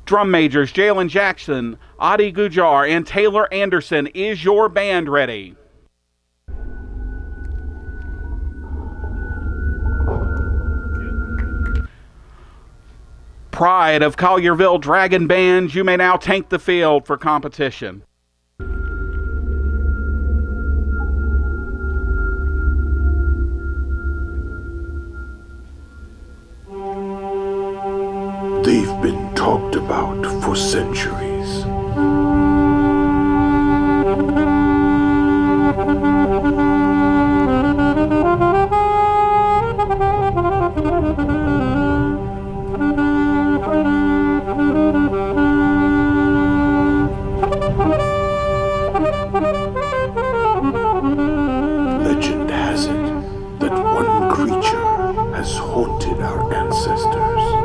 Drum majors Jalen Jackson, Adi Gujar, and Taylor Anderson, is your band ready? Pride of Collierville Dragon Bands, you may now take the field for competition. They've been talked about for centuries. Legend has it that one creature has haunted our ancestors.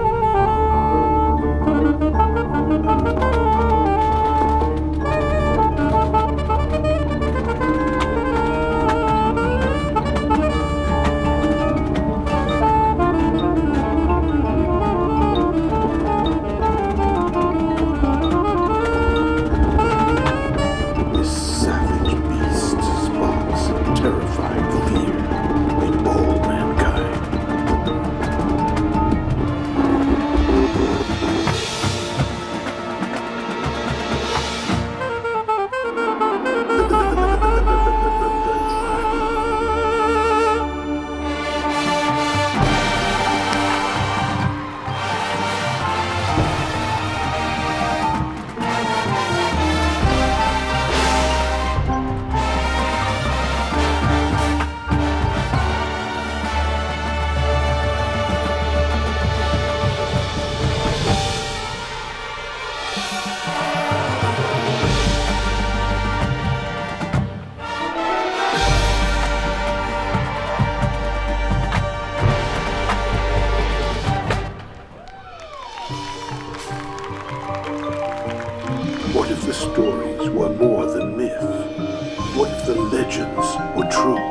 What if the stories were more than myth? What if the legends were true?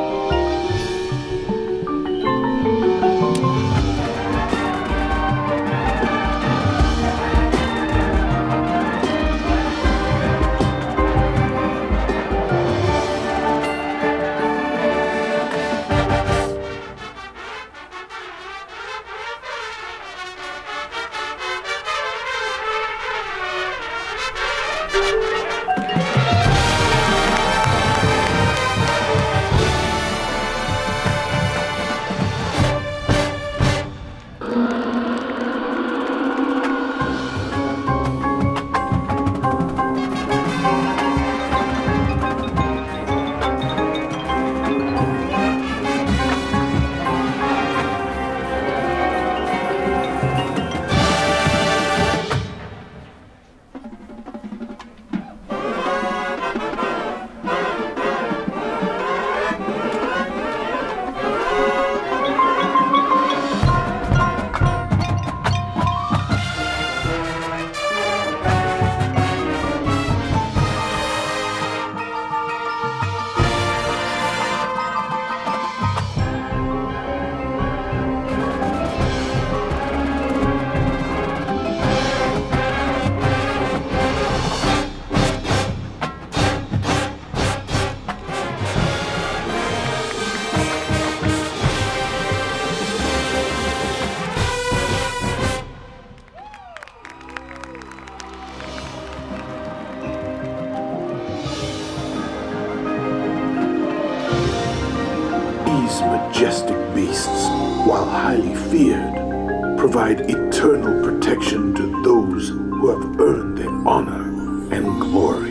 These majestic beasts, while highly feared, provide eternal protection to those who have earned their honor and glory.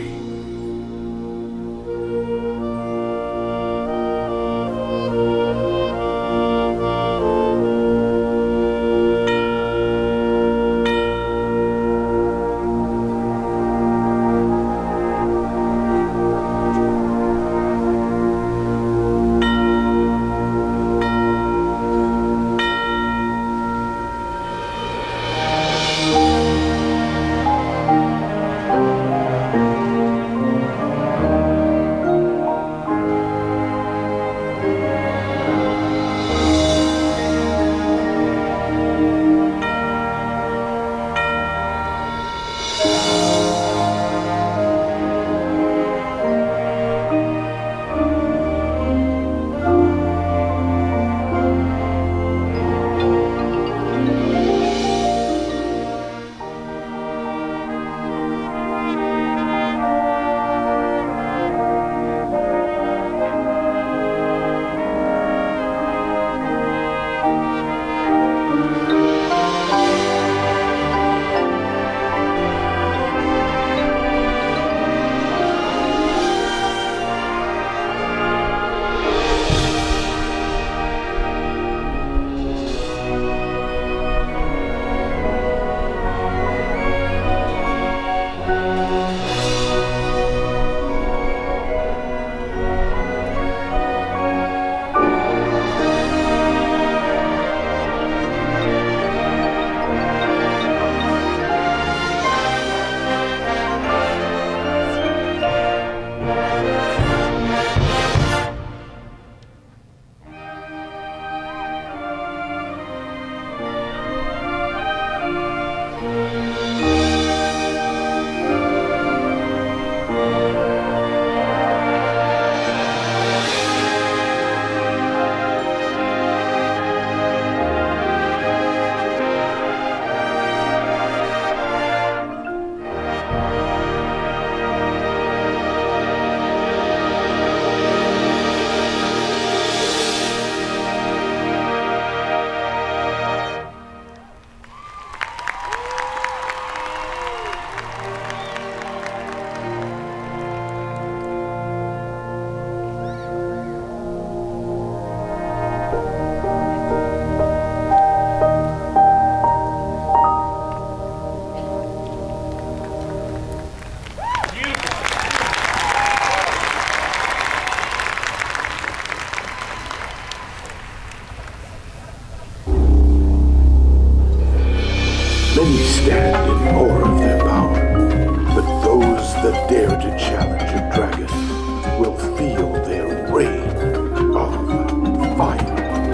stand in awe of their power, but those that dare to challenge a dragon will feel their reign of fire.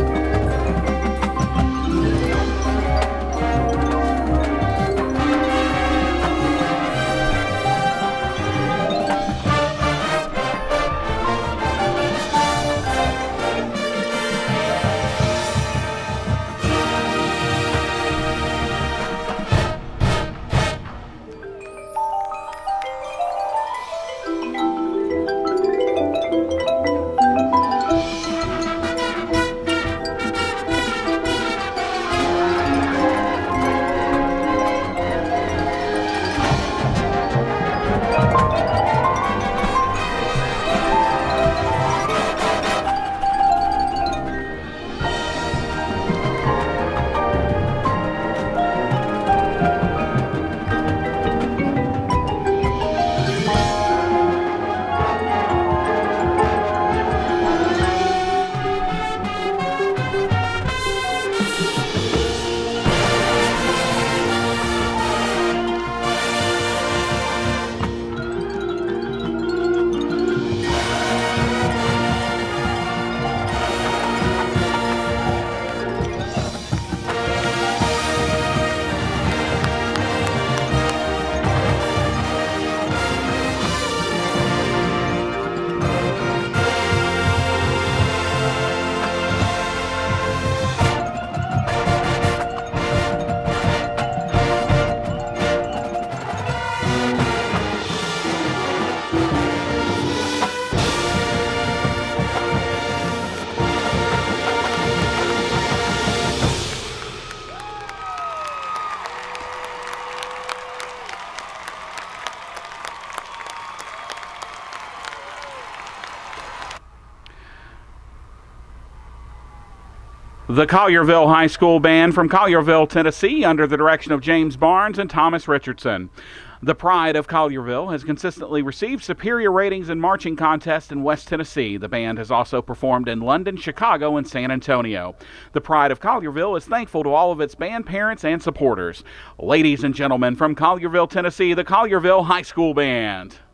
The Collierville High School Band from Collierville, Tennessee, under the direction of James Barnes and Thomas Richardson. The Pride of Collierville has consistently received superior ratings in marching contests in West Tennessee. The band has also performed in London, Chicago, and San Antonio. The Pride of Collierville is thankful to all of its band parents and supporters. Ladies and gentlemen, from Collierville, Tennessee, the Collierville High School Band.